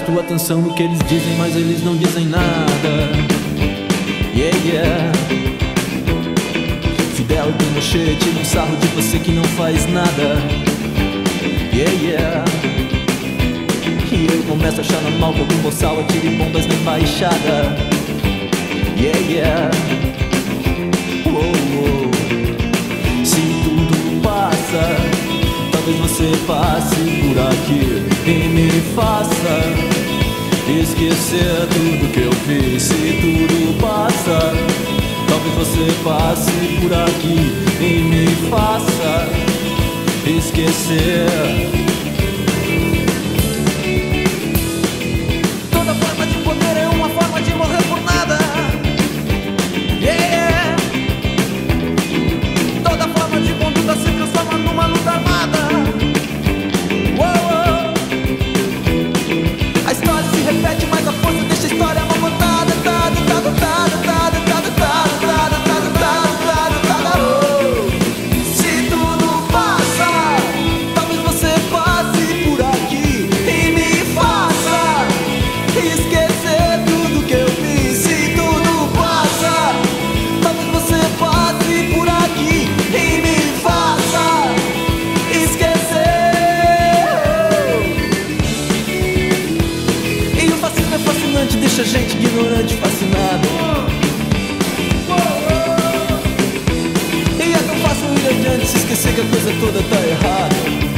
Presto atenção no que eles dizem, mas eles não dizem nada. Yeah, yeah. Fidel e Pinochet tiram sarro de você que não faz nada. Yeah, yeah. E eu começo a achar normal que algum boçal atire bombas na embaixada. Yeah, yeah. Oh, oh. Se tudo passa, talvez você passe por aqui e me faça esquecer tudo que eu fiz. Se tudo passa, talvez você passe por aqui e me faça esquecer. Toda forma de poder é uma forma de morrer por nada. Yeah. Toda forma de conduta se transforma numa luta armada. Uou. A história se repete, mas a força deixa a história mal contada. Se tudo passa, talvez você passe por aqui e me faça esquecer tudo que eu fiz. Se tudo passa, talvez você passe por aqui e me faça esquecer. E o fascismo é fascinante, deixa a gente ignorante, fascinado. E é tão fácil ir adiante, se esquecer que a coisa toda tá errada.